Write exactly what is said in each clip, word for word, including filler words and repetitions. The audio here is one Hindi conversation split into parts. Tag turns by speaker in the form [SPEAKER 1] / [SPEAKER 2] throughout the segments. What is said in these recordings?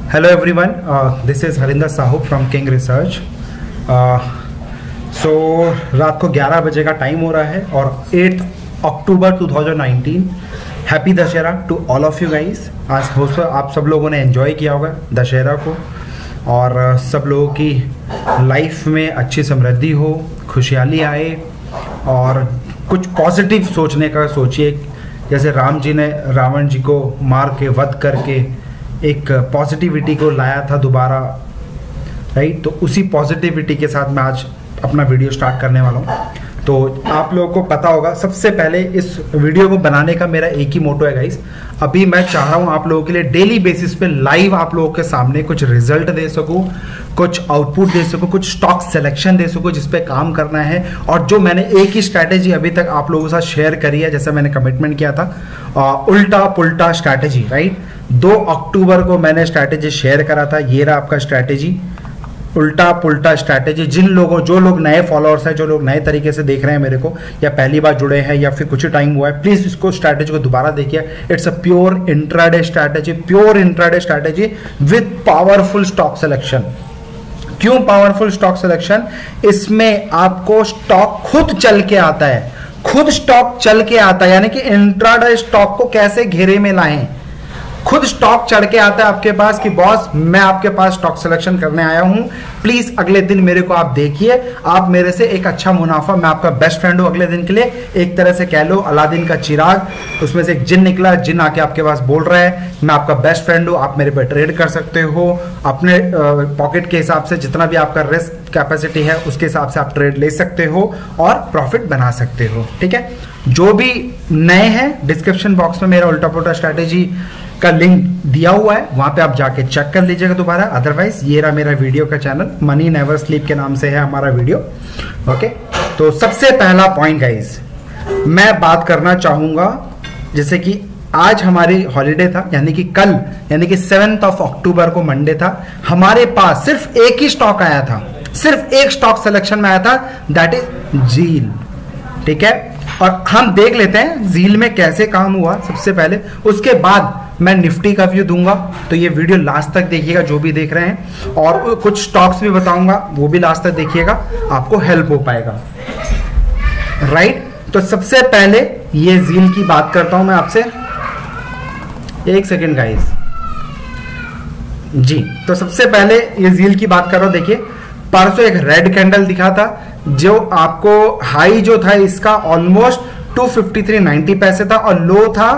[SPEAKER 1] Hello everyone, uh, this is Harinder Sahu from Kingresearch. Uh, so रात को ग्यारह बजे का टाइम हो रहा है और आठ अक्टूबर दो हज़ार उन्नीस, happy Dussehra to all of you guys. आज हो आप सब लोगों ने एंजॉय किया होगा दशहरा को और uh, सब लोगों की लाइफ में अच्छी समृद्धि हो, खुशहाली आए और कुछ पॉजिटिव सोचने का सोचिए। जैसे राम जी ने रावण जी को मार के वध करके एक पॉजिटिविटी को लाया था दोबारा, राइट। तो उसी पॉजिटिविटी के साथ मैं आज अपना वीडियो स्टार्ट करने वाला हूँ। तो आप लोगों को पता होगा, सबसे पहले इस वीडियो को बनाने का मेरा एक ही मोटो है गाइस। अभी मैं चाह रहा हूँ आप लोगों के लिए डेली बेसिस पे लाइव आप लोगों के सामने कुछ रिजल्ट दे सकूँ, कुछ आउटपुट दे सकूँ, कुछ स्टॉक सिलेक्शन दे सकूँ जिस पे काम करना है। और जो मैंने एक ही स्ट्रैटेजी अभी तक आप लोगों के साथ शेयर करी है, जैसे मैंने कमिटमेंट किया था, उल्टा पुल्टा स्ट्रैटेजी, राइट। दो अक्टूबर को मैंने स्ट्रैटेजी शेयर करा था। ये रहा आपका स्ट्रैटेजी, उल्टा पुल्टा स्ट्रैटेजी। जिन लोगों जो लोग नए फॉलोअर्स हैं, जो लोग नए तरीके से देख रहे हैं मेरे को, या पहली बार जुड़े हैं या फिर कुछ ही टाइम हुआ है, प्लीज इसको स्ट्रैटेजी को दोबारा देखिए। It's a pure intraday strategy, pure intraday strategy with powerful stock selection. क्यों पावरफुल स्टॉक सिलेक्शन? इसमें आपको स्टॉक खुद चल के आता है, खुद स्टॉक चल के आता है, यानी कि इंट्राडे स्टॉक को कैसे घेरे में लाएं। खुद स्टॉक चढ़ के आता है आपके पास कि बॉस मैं आपके पास स्टॉक सिलेक्शन करने आया हूं, प्लीज अगले दिन मेरे को आप देखिए, आप मेरे से एक अच्छा मुनाफा, मैं आपका बेस्ट फ्रेंड हूं अगले दिन के लिए। एक तरह से कह लो अलादीन का चिराग, उसमें से एक जिन निकला, जिन आके आपके पास बोल रहा है मैं आपका बेस्ट फ्रेंड हूं, आप मेरे पे ट्रेड कर सकते हो, अपने पॉकेट के हिसाब से जितना भी आपका रिस्क कैपेसिटी है उसके हिसाब से आप ट्रेड ले सकते हो और प्रॉफिट बना सकते हो, ठीक है। जो भी नए हैं, डिस्क्रिप्शन बॉक्स में मेरा उल्टा-पुल्टा स्ट्रैटेजी का लिंक दिया हुआ है, वहां पे आप जाके चेक कर लीजिएगा दोबारा। अदरवाइज ये रहा मेरा वीडियो का चैनल, मनी नेवर स्लीप के नाम से है हमारा वीडियो, ओके। तो सबसे पहला पॉइंट गाइस मैं बात करना चाहूंगा, जैसे कि आज हमारी हॉलीडे था, यानी कि कल यानी कि सेवेंथ ऑफ अक्टूबर को मंडे था, हमारे पास सिर्फ एक ही स्टॉक आया था, सिर्फ एक स्टॉक सिलेक्शन में आया था, दैट इज जील, ठीक है। और हम देख लेते हैं जील में कैसे काम हुआ सबसे पहले, उसके बाद मैं निफ्टी का व्यू दूंगा। तो ये वीडियो लास्ट तक देखिएगा जो भी देख रहे हैं, और कुछ स्टॉक्स भी बताऊंगा, वो भी लास्ट तक देखिएगा, आपको हेल्प हो पाएगा, राइट। तो सबसे पहले ये जील की बात करता हूं मैं आपसे, एक सेकेंड गाइस जी। तो सबसे पहले ये जील की बात कर रहा हूं, देखिए परसों एक रेड कैंडल दिखा था, जो आपको हाई जो था इसका almost two fifty three ninety पैसे था और लो था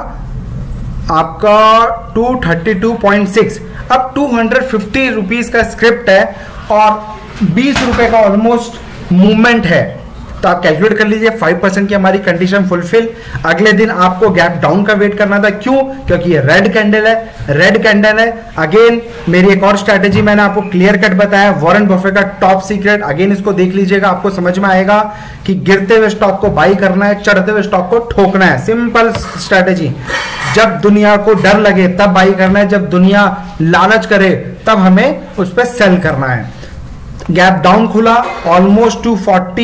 [SPEAKER 1] आपका two thirty two point six. अब टू फिफ्टी रुपीस का स्क्रिप्ट है और बीस रुपए का ऑलमोस्ट मूवमेंट है, तो आप कैलकुलेट कर लीजिए फाइव परसेंट की हमारी कंडीशन फुलफिल। अगले दिन आपको गैप डाउन का वेट करना था, क्यों? क्योंकि ये रेड कैंडल है, रेड कैंडल है। अगेन मेरी एक और स्ट्रैटेजी मैंने आपको क्लियर कट बताया, वॉरेन बफेट का टॉप सीक्रेट, अगेन इसको देख लीजिएगा, आपको समझ में आएगा कि गिरते हुए स्टॉक को बाई करना है, चढ़ते हुए स्टॉक को ठोकना है, सिंपल स्ट्रैटेजी। जब दुनिया को डर लगे तब बाई करना है, जब दुनिया लालच करे तब हमें उस पर सेल करना है। गैप डाउन खुला ऑलमोस्ट टू फोर्टी,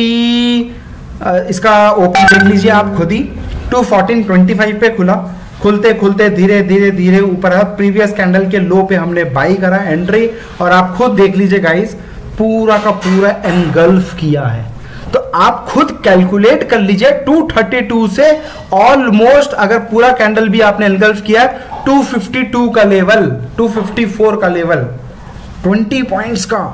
[SPEAKER 1] इसका ओपन देख लीजिए आप खुद ही, टू फोर्टीन ट्वेंटी फाइव पे खुला, खुलते खुलते धीरे धीरे धीरे ऊपर है। प्रीवियस कैंडल के लो पे हमने बाई करा एंट्री, और आप खुद देख लीजिए गाइस पूरा का पूरा एनगल्फ किया है। तो आप खुद कैलकुलेट कर लीजिए टू थर्टी टू से ऑलमोस्ट, अगर पूरा कैंडल भी आपने एनगल्फ किया है, टू फिफ्टी टू का लेवल, टू फिफ्टी फोर का लेवल, ट्वेंटी पॉइंट्स का,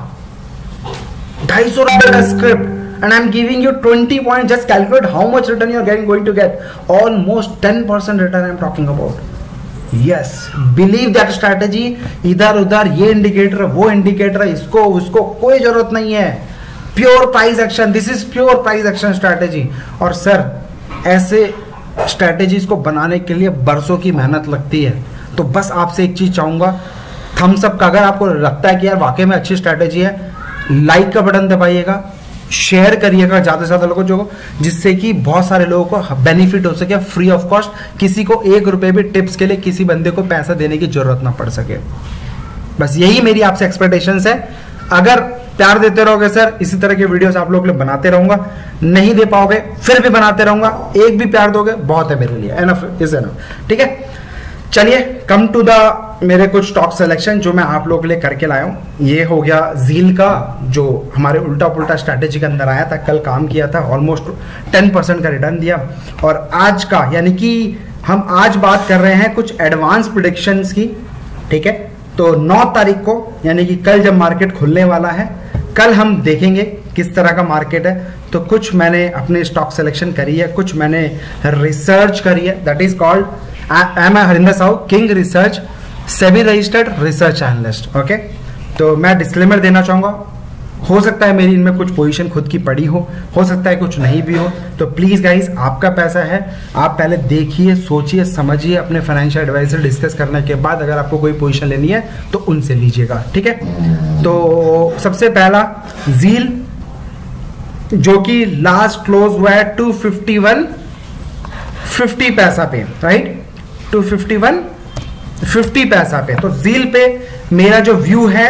[SPEAKER 1] ढाई सौ रुपए का script, and I'm giving you twenty points. Just calculate how much return you're getting going to get. Almost ten percent return I'm talking about. Yes, believe that strategy. इधर उधर ये इंडिकेटर वो इंडिकेटर, इसको उसको कोई जरूरत नहीं है। Pure price action, this is pure price action strategy. और सर ऐसे स्ट्रैटेजीज को बनाने के लिए बरसों की मेहनत लगती है। तो बस आपसे एक चीज चाहूंगा, थम्स अप का, अगर आपको लगता है कि यार वाकई में अच्छी स्ट्रैटेजी है, लाइक का बटन दबाइएगा, शेयर करिएगा ज्यादा से ज्यादा लोगों को, जिससे कि बहुत सारे लोगों को बेनिफिट हो सके फ्री ऑफ कॉस्ट। किसी को एक रुपए भी टिप्स के लिए किसी बंदे को पैसा देने की जरूरत ना पड़ सके। बस यही मेरी आपसे एक्सपेक्टेशंस है। अगर प्यार देते रहोगे सर, इसी तरह के वीडियोस आप लोगों के लिए बनाते रहूंगा। नहीं दे पाओगे फिर भी बनाते रहूंगा, एक भी प्यार दोगे बहुत है मेरे लिए, एनफ इज एनफ, ठीक है। चलिए कम टू द मेरे कुछ स्टॉक सिलेक्शन जो मैं आप लोगों के लिए करके लाया हूँ। ये हो गया जील का, जो हमारे उल्टा पुल्टा स्ट्रैटेजी के अंदर आया था, कल काम किया था, ऑलमोस्ट टेन परसेंट का रिटर्न दिया। और आज का यानी कि हम आज बात कर रहे हैं कुछ एडवांस प्रेडिक्शंस की, ठीक है। तो नौ तारीख को यानी कि कल जब मार्केट खुलने वाला है, कल हम देखेंगे किस तरह का मार्केट है। तो कुछ मैंने अपने स्टॉक सिलेक्शन करी है, कुछ मैंने रिसर्च करी है, that is called I am Harinder Sahu, king research, SEBI registered research analyst. Okay, तो मैं डिस्क्लेमर देना चाहूंगा, हो सकता है मेरी इनमें कुछ पोजीशन खुद की पड़ी हो हो सकता है कुछ नहीं भी हो। तो प्लीज गाइस, आपका पैसा है, आप पहले देखिए, सोचिए, समझिए, अपने फाइनेंशियल एडवाइजर डिस्कस करने के बाद अगर आपको कोई पोजीशन लेनी है तो उनसे लीजिएगा, ठीक है। तो सबसे पहला जील, जो कि लास्ट क्लोज हुआ है टू फिफ्टी वन फिफ्टी पैसा पे, right, two fifty one fifty पैसा पे। तो जील पे मेरा जो व्यू है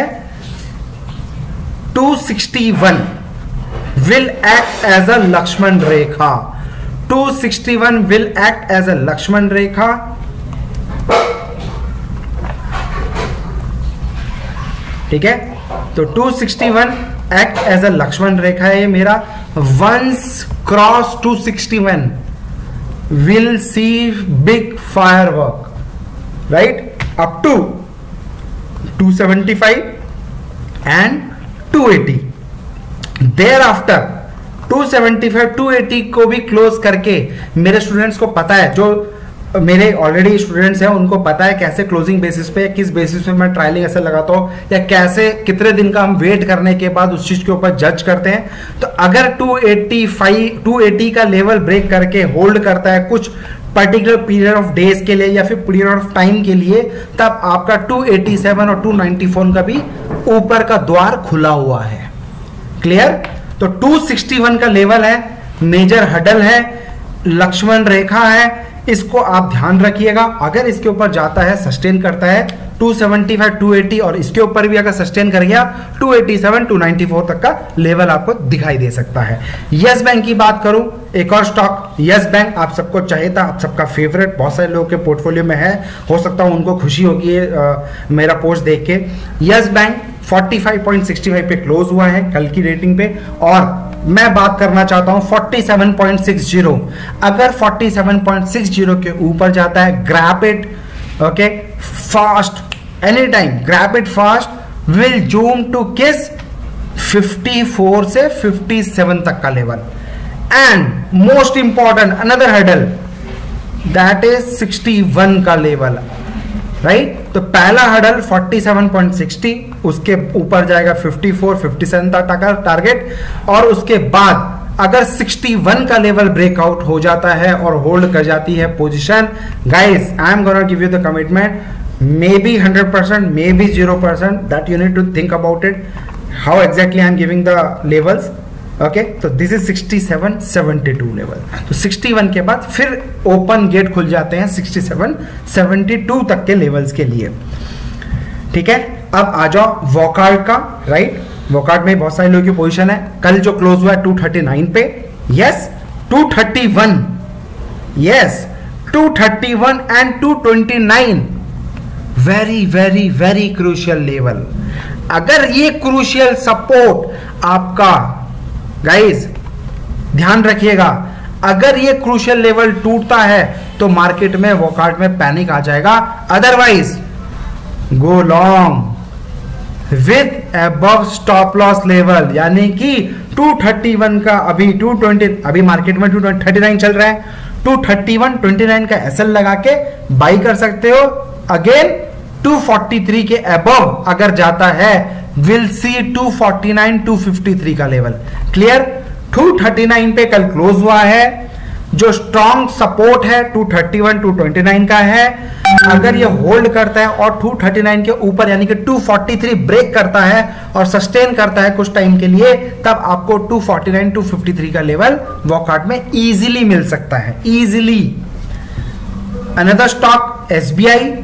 [SPEAKER 1] two sixty one will act as a Lakshman rekha, two sixty one will act as a Lakshman rekha. ठीक है, तो two sixty one act as a Lakshman rekha है मेरा। Once cross two sixty one will see big firework, right, up to two seventy five and two eighty. Thereafter to seventy five two eighty को भी क्लोज करके मेरे स्टूडेंट्स को पता है, जो मेरे ऑलरेडी स्टूडेंट्स हैं उनको पता है कैसे क्लोजिंग बेसिस पे, किस बेसिस पे मैं ट्रायलिंग ऐसे लगाता हूं, या कैसे कितने दिन का हम वेट करने के बाद उस चीज के ऊपर जज करते हैं। तो अगर two eighty five two eighty का लेवल ब्रेक करके होल्ड करता है कुछ पर्टिकुलर पीरियड ऑफ डेज के लिए या फिर पीरियड ऑफ टाइम के लिए, तब आपका टू एटी सेवन और टू नाइंटी फोर का भी ऊपर का द्वार खुला हुआ है। क्लियर? तो टू सिक्सटी वन का लेवल है, मेजर हडल है, लक्ष्मण रेखा है, इसको आप ध्यान रखिएगा। अगर इसके ऊपर जाता है, सस्टेन करता है two seventy five two eighty, और इसके ऊपर भी अगर सस्टेन कर गया two eighty seven two ninety four तक का लेवल आपको दिखाई दे सकता है। यस बैंक की बात करूं, एक और स्टॉक यस बैंक आप सबको चाहिए था, आप सबका फेवरेट, बहुत सारे लोगों के पोर्टफोलियो में है, हो सकता है उनको खुशी होगी आ, मेरा पोस्ट देख के। Yes Bank forty five point sixty five पे क्लोज हुआ है कल की रेटिंग पे, और मैं बात करना चाहता हूं forty seven point six zero. अगर forty seven point six zero के ऊपर जाता है, grab it, okay, fast, any time grab it fast, will zoom to kiss fifty four से फिफ्टी सेवन तक का level. And most important another hurdle, that is sixty one का लेवल, राइट। तो पहला hurdle forty seven point sixty, उसके ऊपर जाएगा फिफ्टी फोर फिफ्टी सेवन तक का टारगेट, और उसके बाद अगर सिक्सटी वन का लेवल ब्रेकआउट हो जाता है और होल्ड कर जाती है position, guys I am gonna give you the commitment, maybe hundred percent, maybe zero percent, that you need to think about it, how exactly I am giving the levels. Okay, तो this is sixty seven seventy two level. तो सिक्सटी वन के बाद फिर ओपन गेट खुल जाते हैं सिक्सटी सेवन सेवेंटी टू तक के लेवल्स के लिए, ठीक है। अब आ जाओ वॉकआउट का, राइट। वॉकआउट में बहुत सारे लोगों की पोजीशन है, कल जो क्लोज हुआ है टू थर्टी नाइन पे, yes, two thirty one, yes, two thirty one and two twenty nine, very very very crucial level. अगर ये क्रूशियल सपोर्ट आपका, गाइज ध्यान रखिएगा, अगर ये क्रूशियल लेवल टूटता है तो मार्केट में वॉकआउट में पैनिक आ जाएगा, otherwise go long with above stop loss level, यानी कि टू थर्टी वन का अभी टू ट्वेंटी, अभी मार्केट में टू थर्टी नाइन चल रहा है, two thirty one twenty nine का एसएल लगा के बाई कर सकते हो। अगेन टू फोर्टी थ्री के अबव अगर जाता है, will see two forty nine two fifty three का level. Clear? Two thirty nine पे कल क्लोज हुआ है, जो स्ट्रॉन्ग सपोर्ट है two thirty one two twenty nine का है। अगर ये होल्ड करता है और टू थर्टी नाइन के ऊपर यानी कि टू फोर्टी थ्री ब्रेक करता है और सस्टेन करता है कुछ टाइम के लिए, तब आपको two forty nine two fifty three का लेवल वॉकआउट में इजीली मिल सकता है, easily. Another stock SBI,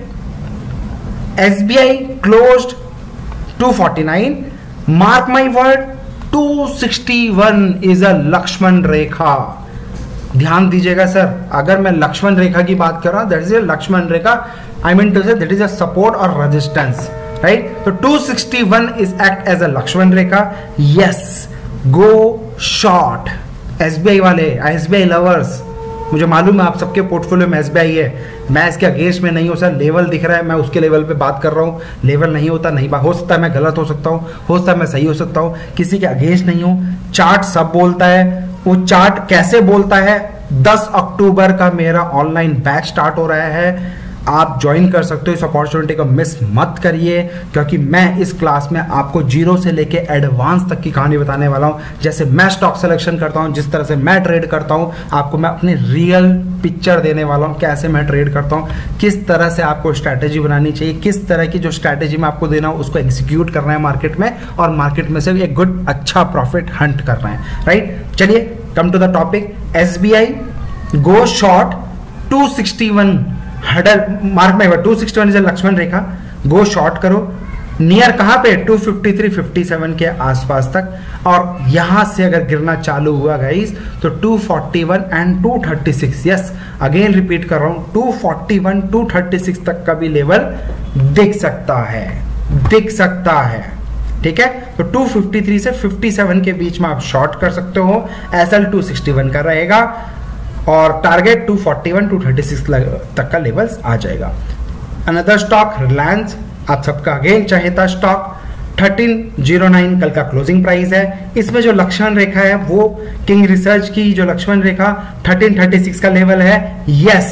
[SPEAKER 1] SBI closed two forty nine, mark my word, two sixty one is a Lakshman rekha. ध्यान दीजिएगा सर, अगर मैं लक्ष्मण रेखा की बात कर रहा हूं, that is a Lakshman rekha, I mean to say that is a support or resistance, right? So two sixty-one is act as a Lakshman Rekha. Yes, go short. S B I वाले, S B I lovers, मुझे मालूम है आप सबके पोर्टफोलियो में S B I है, मैं इसके अगेंस्ट में नहीं हूँ सर। लेवल दिख रहा है, मैं उसके लेवल पे बात कर रहा हूँ। लेवल नहीं होता नहीं बात, हो सकता है मैं गलत हो सकता हूँ, हो सकता है मैं सही हो सकता हूँ, किसी के अगेंस्ट नहीं हूँ। चार्ट सब बोलता है। वो चार्ट कैसे बोलता है? दस अक्टूबर का मेरा ऑनलाइन बैच स्टार्ट हो रहा है, आप ज्वाइन कर सकते हो। इस अपॉर्चुनिटी को मिस मत करिए, क्योंकि मैं इस क्लास में आपको जीरो से लेके एडवांस तक की कहानी बताने वाला हूं। जैसे मैं स्टॉक सिलेक्शन करता हूं, जिस तरह से मैं ट्रेड करता हूं, आपको मैं अपनी रियल पिक्चर देने वाला हूं, कैसे मैं ट्रेड करता हूं, किस तरह से आपको स्ट्रैटेजी बनानी चाहिए, किस तरह की जो स्ट्रैटेजी मैं आपको देना हूं उसको एग्जीक्यूट करना है मार्केट में, और मार्केट में से एक गुड अच्छा प्रॉफिट हंट करना है, राइट। चलिए come to the topic. S B I go short two sixty one hurdle mark में, two sixty one is Lakshman rekha, go short करो। नियर कहां पे? Two fifty three fifty seven के आसपास तक, और यहां से अगर गिरना चालू हुआ गाइस तो two forty one and two thirty six, yes again repeat कर रहा हूं, two forty one two thirty six तक का भी लेवल दिख सकता है, दिख सकता है, ठीक है। तो टू फिफ्टी थ्री से फिफ्टी सेवन के बीच में आप शॉर्ट कर सकते हो। एसएल टू सिक्सटी वन का रहेगा और target two forty one two thirty six तक का लेवल्स आ जाएगा। अनदर स्टॉक रिलायंस, आप सबका अगेन चाहेता स्टॉक, थर्टीन जीरो नाइन कल का क्लोजिंग प्राइस है। इसमें जो लक्ष्मण रेखा है वो किंग रिसर्च की जो Lakshman rekha thirteen thirty six का लेवल है। Yes,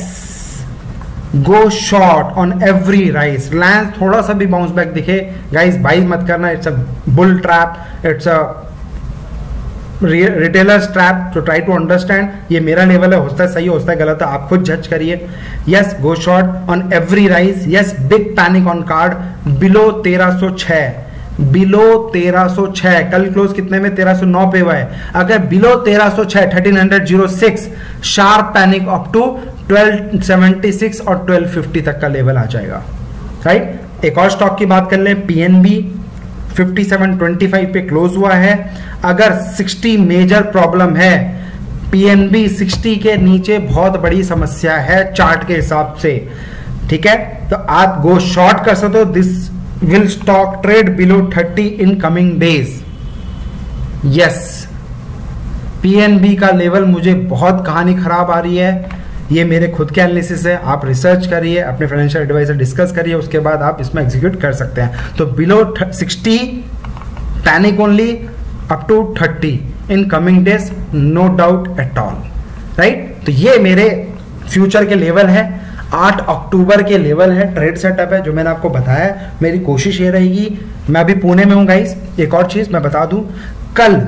[SPEAKER 1] go short on every rise. Reliance थोड़ा सा भी बाउंस बैक दिखे गाइस, बाई मत करना, it's a bull trap, it's a retailers trap, तो ट्राई टू अंडरस्टैंड। ये मेरा लेवल है, होता है सही, होता है गलत है, आप खुद जज करिए। Yes, go short on every rise. Yes, big panic on card below तेरह सौ छह, बिलो तेरह सौ छह, कल क्लोज कितने में? तेरह सौ नौ पे हुआ है। अगर बिलो तेरह सौ छह, thirteen hundred zero six, sharp panic up to twelve seventy six और ट्वेल्व फिफ्टी तक का लेवल आ जाएगा, राइट। एक और स्टॉक की बात कर लें, PNB fifty seven twenty five पे क्लोज हुआ है। अगर सिक्सटी मेजर प्रॉब्लम है, पीएनबी सिक्सटी के नीचे बहुत बड़ी समस्या है चार्ट के हिसाब से, ठीक है, तो आप गो शॉर्ट कर सकते हो। This will stock trade below thirty in coming days. Yes, PNB का लेवल मुझे बहुत कहानी खराब आ रही है, ये मेरे खुद के एनालिसिस है, आप रिसर्च करिए, अपने फाइनेंशियल एडवाइजर डिस्कस करिए, उसके बाद आप इसमें एग्जीक्यूट कर सकते हैं। तो below sixty panic only, up to thirty in coming days, no doubt at all, right. तो ये मेरे फ्यूचर के लेवल है, आठ अक्टूबर के लेवल है, ट्रेड सेटअप है जो मैंने आपको बताया। मेरी कोशिश ये रहेगी, मैं अभी पुणे में हूँ गाइस। एक और चीज मैं बता दूं, कल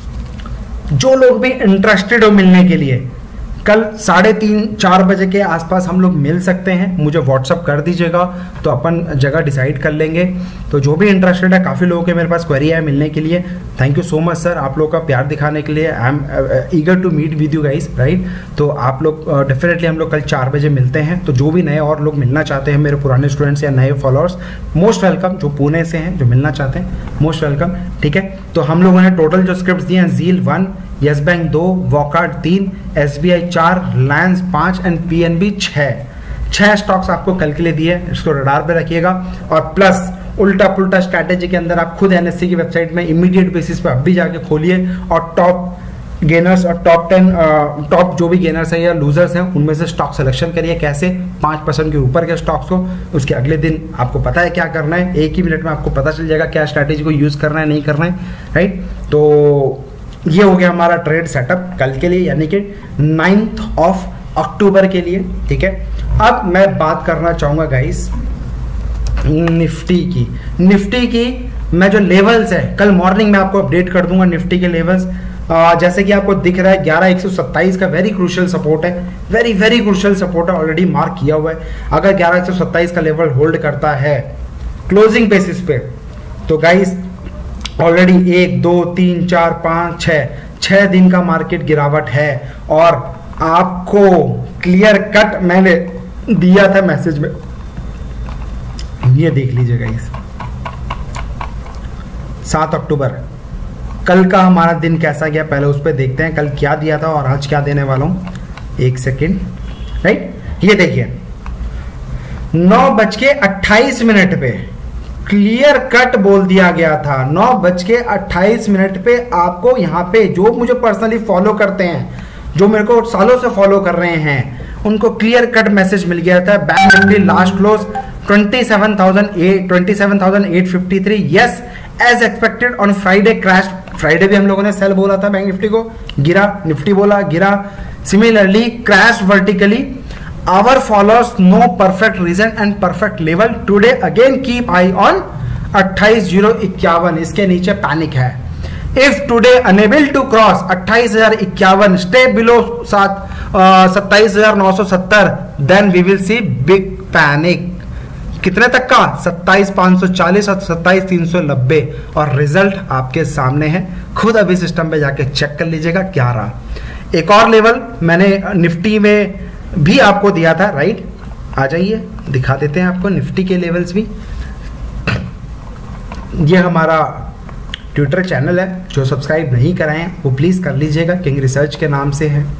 [SPEAKER 1] जो लोग भी इंटरेस्टेड हो मिलने के लिए, कल साढ़े तीन चार बजे के आसपास हम लोग मिल सकते हैं, मुझे व्हाट्सअप कर दीजिएगा तो अपन जगह डिसाइड कर लेंगे। तो जो भी इंटरेस्टेड है, काफ़ी लोगों के मेरे पास क्वेरी है मिलने के लिए, thank you so much sir, आप लोग का प्यार दिखाने के लिए। I am eager to meet with you guys, right. तो आप लोग डेफिनेटली uh, हम लोग कल चार बजे मिलते हैं। तो जो भी नए और लोग मिलना चाहते हैं, मेरे पुराने स्टूडेंट्स या नए फॉलोअर्स, मोस्ट वेलकम। जो पुणे से हैं, जो मिलना चाहते हैं, मोस्ट वेलकम, ठीक है। तो हम लोगों ने टोटल जो स्क्रिप्ट दिए हैं, जील वन, यस बैंक दो, वॉकार्ड तीन, एसबीआई चार, रिलायंस पाँच एंड पीएनबी छः, छः स्टॉक्स आपको कल के लिए दिए, इसको रडार पे रखिएगा। और प्लस उल्टा पुल्टा स्ट्रैटेजी के अंदर आप खुद एनएससी की वेबसाइट में इमीडिएट बेसिस पे अब भी जाके खोलिए और टॉप गेनर्स और टॉप टेन टॉप जो भी गेनर्स हैं या लूजर्स हैं उनमें से स्टॉक सिलेक्शन करिए। कैसे? पाँच परसेंट के ऊपर के स्टॉक्स को, उसके अगले दिन आपको पता है क्या करना है, एक ही मिनट में आपको पता चल जाएगा क्या स्ट्रैटेजी को यूज़ करना है, नहीं करना है, राइट। तो ये हो गया हमारा ट्रेड सेटअप कल के लिए, यानी कि नाइन्थ ऑफ अक्टूबर के लिए, ठीक है। अब मैं बात करना चाहूँगा गाइस निफ्टी की। निफ्टी की मैं जो लेवल्स है कल मॉर्निंग में आपको अपडेट कर दूंगा निफ्टी के लेवल्स। आ, जैसे कि आपको दिख रहा है ग्यारह एक सौ सत्ताईस का वेरी क्रूशियल सपोर्ट है, वेरी वेरी क्रूशियल सपोर्ट है, ऑलरेडी मार्क किया हुआ है। अगर ग्यारह एक सौ सत्ताईस का लेवल होल्ड करता है क्लोजिंग बेसिस पे, तो गाइस ऑलरेडी एक दो तीन चार पाँच छः छः दिन का मार्केट गिरावट है। और आपको क्लियर कट मैंने दिया था मैसेज में, ये देख लीजिए गाइस, सात अक्टूबर कल का हमारा दिन कैसा गया पहले उस पर देखते हैं, कल क्या दिया था और आज क्या देने वाला हूं। एक सेकेंड, राइट। ये देखिए नौ बज के अट्ठाईस मिनट पे क्लियर कट बोल दिया गया था। नौ बज के अट्ठाईस मिनट पे आपको यहाँ पे जो मुझे पर्सनली फॉलो करते हैं, जो मेरे को सालों से फॉलो कर रहे हैं, उनको क्लियर कट मैसेज मिल गया था। Bank Nifty last close twenty seven thousand eight fifty three, yes as expected on Friday crash. Friday भी हम लोगों ने सेल बोला था बैंक निफ्टी को, गिरा, निफ्टी बोला गिरा, similarly crash vertically. Our follows no perfect reason and perfect level. Today again keep eye on अट्ठाईस हज़ार इक्यावन, इसके नीचे पैनिक है। If today unable to cross अट्ठाईस हज़ार इक्यावन, stay below सात सत्ताईस हज़ार नौ सौ सत्तर, then we will see big panic। कितने तक का? सत्ताईस पाँच सौ चालीस और सत्ताईस तीन सौ नब्बे, और रिजल्ट आपके सामने है। खुद अभी सिस्टम पे जाके चेक कर लीजिएगा क्या रहा। एक और लेवल मैंने निफ्टी में भी आपको दिया था, राइट? आ जाइए दिखा देते हैं आपको निफ्टी के लेवल्स भी। ये हमारा ट्विटर चैनल है, जो सब्सक्राइब नहीं कराए हैं वो प्लीज़ कर लीजिएगा, किंग रिसर्च के नाम से है।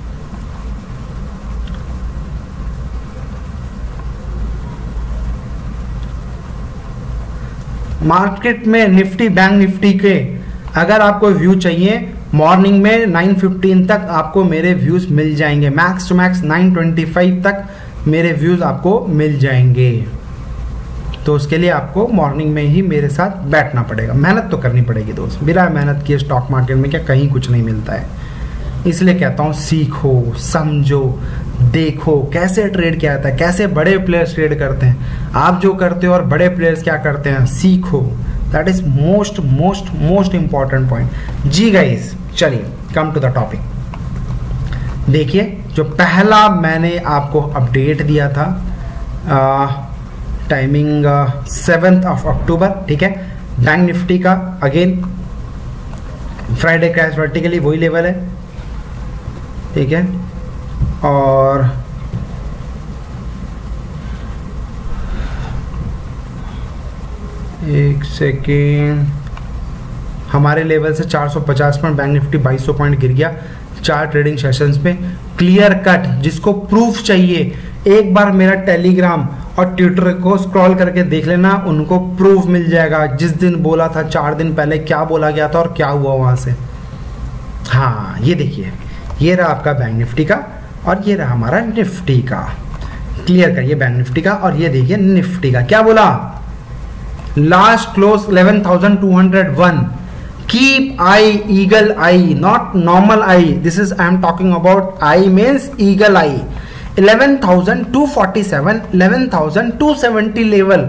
[SPEAKER 1] मार्केट में निफ्टी, बैंक निफ्टी के अगर आपको व्यू चाहिए, मॉर्निंग में नाइन फिफ्टीन तक आपको मेरे व्यूज मिल जाएंगे। Max to max nine twenty five तक मेरे व्यूज आपको मिल जाएंगे। तो उसके लिए आपको मॉर्निंग में ही मेरे साथ बैठना पड़ेगा, मेहनत तो करनी पड़ेगी दोस्त। बिना मेहनत किए स्टॉक मार्केट में क्या कहीं कुछ नहीं मिलता है। इसलिए कहता हूँ सीखो, समझो, देखो कैसे ट्रेड किया जाता है, कैसे बड़े प्लेयर्स ट्रेड करते हैं, आप जो करते हो और बड़े प्लेयर्स क्या करते हैं, सीखो। That is most most most important point. जी गाइस, चलिए कम टू द टॉपिक। देखिए, जो पहला मैंने आपको अपडेट दिया था, टाइमिंग सेवेंथ ऑफ अक्टूबर, ठीक है, बैंक निफ्टी का अगेन फ्राइडे क्रैश वर्टिकली वही लेवल है, ठीक है। और एक सेकेंड, हमारे लेवल से चार सौ पचास पॉइंट बैंक निफ्टी बाईस सौ पॉइंट गिर गया चार ट्रेडिंग सेशंस पे। क्लियर कट, जिसको प्रूफ चाहिए एक बार मेरा टेलीग्राम और ट्विटर को स्क्रॉल करके देख लेना, उनको प्रूफ मिल जाएगा। जिस दिन बोला था चार दिन पहले क्या बोला गया था और क्या हुआ वहां से। हाँ, ये देखिए, ये रहा आपका बैंक निफ्टी का और ये रहा हमारा निफ्टी का। क्लियर करिए बैंक निफ्टी का, और ये देखिए निफ्टी का क्या बोला, last close eleven thousand two hundred one. Keep eye, eagle eye, not normal eye. This is I am talking about eye means eagle eye. eleven thousand two forty-seven, eleven thousand two seventy level.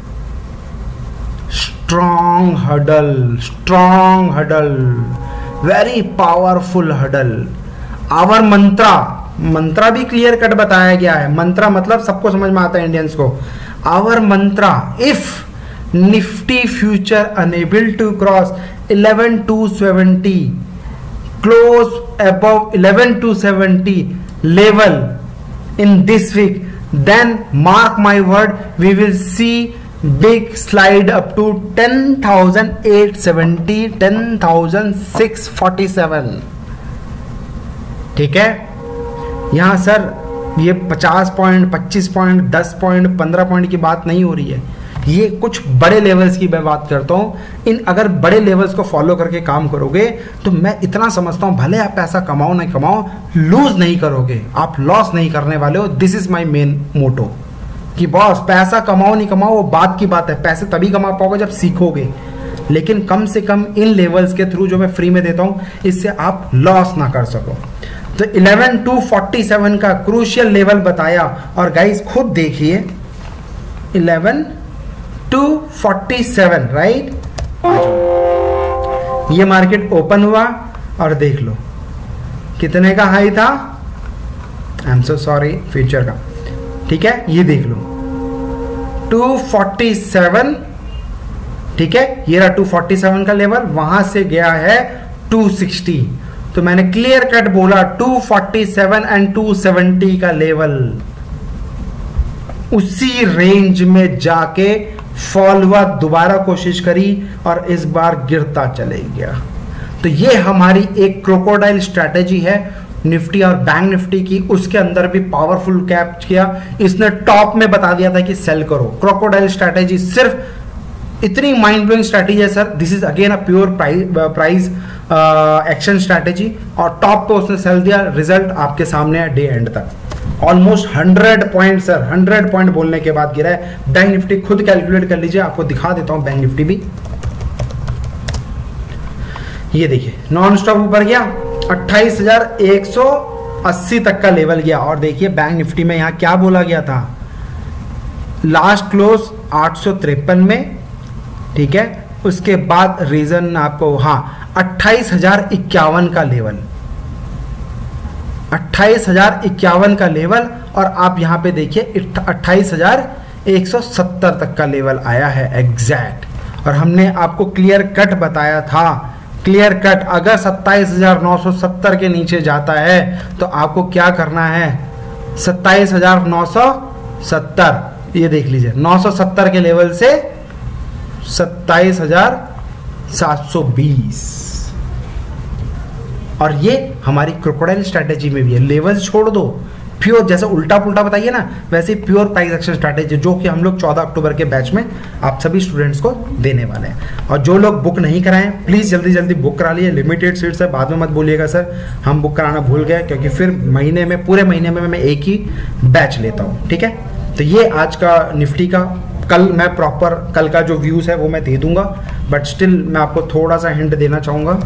[SPEAKER 1] Strong hurdle, strong hurdle, very powerful hurdle. Our mantra, मंत्रा भी क्लियर कट बताया गया है। मंत्रा मतलब सबको समझ में आता है इंडियंस को। Our mantra, if Nifty future unable to cross eleven two seventy, close above eleven two seventy level in this week, then mark my word, we will see big slide up to ten thousand eight seventy, ten thousand six forty-seven। ठीक है, यहां सर ये पचास पॉइंट, पच्चीस पॉइंट, दस पॉइंट, पंद्रह पॉइंट की बात नहीं हो रही है। ये कुछ बड़े लेवल्स की मैं बात करता हूँ। इन अगर बड़े लेवल्स को फॉलो करके काम करोगे तो मैं इतना समझता हूँ, भले आप पैसा कमाओ नहीं कमाओ, लूज नहीं करोगे, आप लॉस नहीं करने वाले हो। This is my main motto कि बॉस पैसा कमाओ नहीं कमाओ वो बात की बात है, पैसे तभी कमा पाओगे जब सीखोगे, लेकिन कम से कम इन लेवल्स के थ्रू जो मैं फ्री में देता हूँ इससे आप लॉस ना कर सको। तो इलेवन टू फोर्टी सेवन का क्रूशियल लेवल बताया, और गाइस खुद देखिए eleven two forty seven, right. ये मार्केट ओपन हुआ और देख लो कितने का हाई था, I am so sorry future का, ठीक है, ये देख लो टू फोर्टी सेवन, ठीक है, ये रहा टू फोर्टी सेवन का लेवल, वहां से गया है टू सिक्सटी। तो मैंने क्लियर कट बोला two forty seven and two seventy का लेवल, उसी रेंज में जाके फॉल हुआ, दोबारा कोशिश करी और इस बार गिरता चले गया। तो ये हमारी एक क्रोकोडाइल स्ट्रैटेजी है। निफ्टी और बैंक निफ्टी की, उसके अंदर भी पावरफुल कैप किया। इसने टॉप में बता दिया था कि सेल करो। क्रोकोडाइल स्ट्रैटेजी, सिर्फ इतनी माइंड ब्लोइंग स्ट्रैटेजी है sir. This is again a pure price action strategy, और टॉप पे उसने सेल दिया। रिजल्ट आपके सामने है डे एंड तक। Almost hundred point sir, hundred point बोलने के बाद गिरा है। बैंक निफ्टी खुद कैलकुलेट कर लीजिए, आपको दिखा देता हूं बैंक निफ्टी भी। ये देखिए नॉन स्टॉप ऊपर गया, अट्ठाईस हजार एक सौ अस्सी तक का लेवल गया। और देखिए बैंक निफ्टी में यहां क्या बोला गया था, लास्ट क्लोज आठ सौ तिरपन में, ठीक है। उसके बाद रीजन आपको, हाँ, अट्ठाईस हजार इक्यावन का लेवल, अट्ठाईस हजार इक्यावन का लेवल। और आप यहां पे देखिए अट्ठाईस हजार एक सौ सत्तर तक का लेवल आया है एग्जैक्ट। और हमने आपको क्लियर कट बताया था, क्लियर कट, अगर सत्ताईस हजार नौ सौ सत्तर के नीचे जाता है तो आपको क्या करना है, सत्ताईस हजार नौ सौ सत्तर, ये देख लीजिए, नौ सौ सत्तर के लेवल से सत्ताईस हजार सात सौ बीस। और ये हमारी क्रोकोडाइल स्ट्रैटेजी में भी है। लेवल्स छोड़ दो, प्योर, जैसे उल्टा पुल्टा बताइए ना, वैसे प्योर प्राइस एक्शन स्ट्रैटेजी, जो कि हम लोग चौदह अक्टूबर के बैच में आप सभी स्टूडेंट्स को देने वाले हैं। और जो लोग बुक नहीं कराएं, प्लीज़ जल्दी जल्दी बुक करा लिए। लिमिटेड सीट्स है, बाद में मत बोलिएगा सर हम बुक कराना भूल गए, क्योंकि फिर महीने में, पूरे महीने में मैं एक ही बैच लेता हूँ, ठीक है। तो ये आज का निफ्टी का, कल मैं प्रॉपर कल का जो व्यूज़ है वो मैं दे दूंगा, बट स्टिल मैं आपको थोड़ा सा हिंट देना चाहूँगा।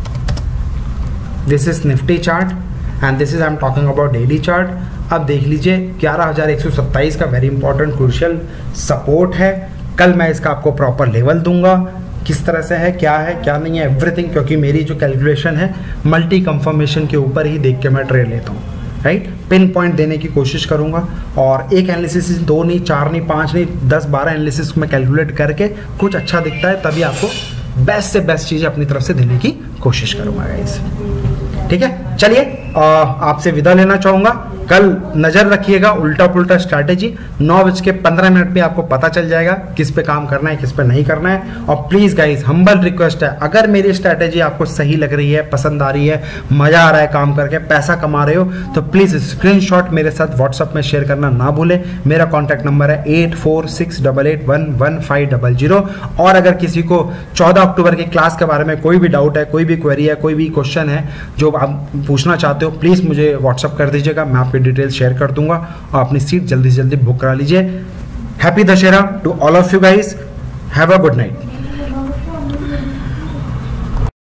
[SPEAKER 1] This is Nifty chart and this is I am talking about daily chart. अब देख लीजिए ग्यारह हजार एक सौ सत्ताईस का वेरी इंपॉर्टेंट क्रूशियल सपोर्ट है। कल मैं इसका आपको प्रॉपर लेवल दूंगा, किस तरह से है, क्या है, क्या नहीं है, एवरीथिंग, क्योंकि मेरी जो कैलकुलेशन है मल्टी कंफर्मेशन के ऊपर ही देख के मैं ट्रेड लेता हूँ, राइट। पिन पॉइंट देने की कोशिश करूंगा, और एक एनालिसिस, दो नहीं, चार नहीं, पाँच नहीं, दस बारह एनालिसिस में कैलकुलेट करके कुछ अच्छा दिखता है तभी आपको बेस्ट से बेस्ट चीज़ें अपनी तरफ से देने की कोशिश करूंगा गाइस, ठीक है। चलिए आपसे विदा लेना चाहूंगा। कल नजर रखिएगा उल्टा पुल्टा स्ट्रैटेजी, नौ बज के पंद्रह मिनट में आपको पता चल जाएगा किस पे काम करना है, किस पे नहीं करना है। और प्लीज गाइस, हम्बल रिक्वेस्ट है, अगर मेरी स्ट्रैटेजी आपको सही लग रही है, पसंद आ रही है, मजा आ रहा है काम करके, पैसा कमा रहे हो, तो प्लीज स्क्रीनशॉट मेरे साथ व्हाट्सएप में शेयर करना ना भूलें। मेरा कॉन्टैक्ट नंबर है eight four six double eight one one five double zero. और अगर किसी को चौदह अक्टूबर की क्लास के बारे में कोई भी डाउट है, कोई भी क्वेरी है, कोई भी क्वेश्चन है जो आप पूछना चाहते हो, प्लीज मुझे व्हाट्सएप कर दीजिएगा, मैं आपकी डिटेल शेयर कर दूंगा और अपनी सीट जल्दी से जल्दी बुक करा लीजिए। Happy Dussehra to all of you guys, have a good night.